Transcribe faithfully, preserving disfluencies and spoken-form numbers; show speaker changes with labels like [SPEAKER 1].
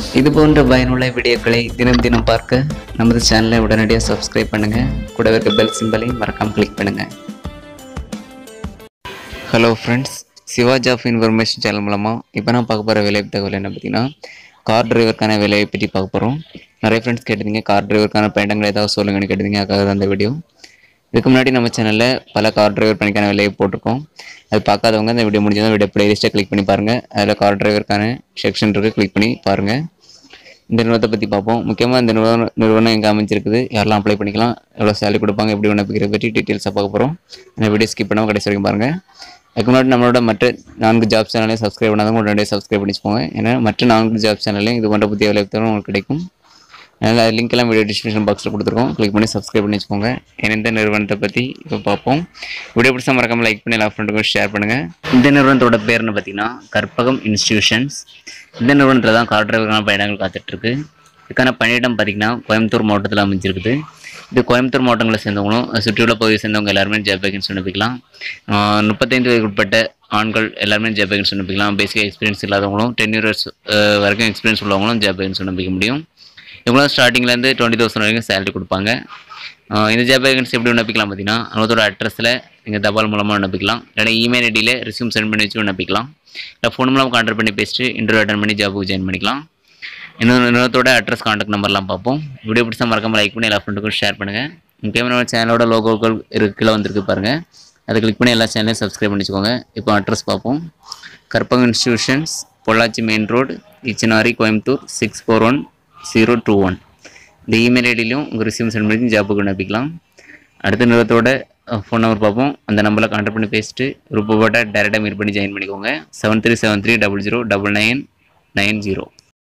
[SPEAKER 1] இது போன்ற பயனுள்ள வீடியோக்களை தினம் தினம் பார்க்க நமது சேனலை உடனடியாக சப்ஸ்கிரைப் பண்ணுங்கள். கூடவே இருக்க பெல் சிம்பலையும் மறக்காமல் கிளிக் பண்ணுங்கள். Hello friends, Siva job information channel மூலமாக இப்போ நான் பார்க்க போகிற வேலைவாய்ப்பு தகவல் என்ன பார்த்தீங்கன்னா, கார் டிரைவருக்கான வேலையை பற்றி பார்க்க போகிறோம். நிறைய ஃப்ரெண்ட்ஸ் கேட்டிருந்தீங்க கார் டிரைவருக்கான பயணங்கள் ஏதாவது சொல்லுங்கன்னு கேட்டிருந்தீங்க. அதுக்காக தான் அந்த வீடியோ. இதுக்கு முன்னாடி நம்ம சேனலில் பல கார் டிரைவர் பணிக்கான வேலையை போட்டிருக்கோம். அது பார்க்காதவங்க இந்த வீடியோ முடிஞ்சதும் வீடியோ பிளேலிஸ்ட்டை கிளிக் பண்ணி பாருங்கள். அதில் கார் டிரைவருக்கான செக்ஷன் இருக்குது, கிளிக் பண்ணி பாருங்கள். இந்த நிறுவனத்தை பற்றி பார்ப்போம். முக்கியமாக இந்த நிறுவனம் நிறுவனம் எங்கே அமைஞ்சிருக்குது, யாரெல்லாம் அப்ளை பண்ணிக்கலாம், எவ்வளோ சேலரி கொடுப்பாங்க, எப்படி விண்ணப்பிக்கிறத பற்றி டீட்டெயில்ஸாக பார்க்க போகிறோம். இந்த வீடியோ ஸ்கிப் பண்ணாமல் கடைசி வரைக்கும் பாருங்கள். அதுக்கு முன்னாடி நம்மளோட மற்ற நான்கு ஜாப் சேனலையும் சப்ஸ்கிரைப் பண்ணாதவங்க உடனே சப்ஸ்கிரைப் பண்ணிச்சுக்கோங்க. ஏன்னா மற்ற நான்கு ஜாப் சேனல்லையும் இது போன்ற புதிய வேலைவாய்ப்பு உங்களுக்கு கிடைக்கும். அதனால் அது லிங்க் எல்லாம் வீடியோ டிஸ்கிரிப்ஷன் பாக்ஸில் கொடுத்துருக்கோம், கிளிக் பண்ணி சப்ஸ்கிரைப் பண்ணி வச்சுக்கோங்க. ஏன்னா இந்த நிறுவனத்தை பற்றி இப்போ பார்ப்போம். வீடியோ பிடிச்சா மறக்காமல் லைக் பண்ணி எல்லா ஃப்ரெண்டுக்கும் ஷேர் பண்ணுங்கள். இந்த நிறுவனத்தோட பேர்னு பார்த்தீங்கன்னா கற்பகம் இன்ஸ்டிடியூஷன்ஸ். இந்த நிறுவனத்தில் தான் கார் டிரைவருக்கான பயணங்கள் காத்துட்ருக்கு. இதுக்கான பணியிடம் பார்த்திங்கன்னா கோயம்புத்தூர் மாவட்டத்தில் அமைஞ்சிருக்குது. இது கோயம்புத்தூர் மாவட்டங்களை சேர்ந்தவங்களும் சுற்றியுள்ள பகுதியை சேர்ந்தவங்க எல்லாருமே ஜாப் வேகன்சி விண்ணப்பிக்கலாம். முப்பத்தைந்து வயதுக்கு உட்பட்ட ஆண்கள் எல்லாருமே ஜாப் வேகன்சி விண்ணப்பிக்கலாம். பேசிக் எக்ஸ்பீரியன்ஸ் இல்லாதவங்களும் டென் இயர்ஸ் வரைக்கும் எக்ஸ்பீரியன்ஸ் உள்ளவங்களும் ஜாப் வேகன்சி விண்ணப்பிக்க முடியும். இவங்களும் ஸ்டார்டிங்லேருந்து டுவெண்ட்டி தௌசண்ட் வரைக்கும் சேலரி கொடுப்பாங்க. இந்த ஜாப் வேகன்சி எப்படி விண்ணப்பிக்கலாம் பார்த்தீங்கன்னா, அவங்களோட அட்ரஸில் நீங்கள் தபால் மூலமாக விண்ணப்பிக்கலாம். இல்லைனா இமெயில் ஐடியில் ரெஸ்யூம் சென்ட் பண்ணி வச்சு விண்ணப்பிக்கலாம். இல்லை ஃபோன் மூலம் கான்டாக்ட் பண்ணி பேசிட்டு இன்டர்வியூ அட்டன் பண்ணி ஜாபுக்கு ஜாயின் பண்ணிக்கலாம். இன்னொரு நிறுவனத்தோட அட்ரஸ் கான்டாக்ட் நம்பர்லாம் பார்ப்போம். வீடியோ பிடிச்சா மறக்காமல் லைக் பண்ணி எல்லா ஃப்ரெண்டுக்கும் ஷேர் பண்ணுங்கள். முக்கியமாக நம்ம சேனலோட லோகோக்கள் இருக்குள்ள வந்திருக்கு பாருங்கள், அதை கிளிக் பண்ணி எல்லா சேனலையும் சப்ஸ்கிரைப் பண்ணிச்சுக்கோங்க. இப்போ அட்ரஸ் பார்ப்போம். Karpagam institutions, Pollachi main road, Eachanari, Coimbatore six four one zero two one. இந்த இமெயில் ஐடியிலையும் உங்கள் ரிசீவ் சென்ட் பண்ணி ஜாப்புக்கு விண்ணப்பிக்கலாம். அடுத்த நிறுவனத்தோட ஃபோன் நம்பர் பார்ப்போம். அந்த நம்பரில் கான்டாக்ட் பண்ணி பேசிட்டு ரூபாய் டேரெக்டாக மீட் பண்ணி ஜாயின் பண்ணிக்கோங்க. Seven three seven three double zero double nine nine zero.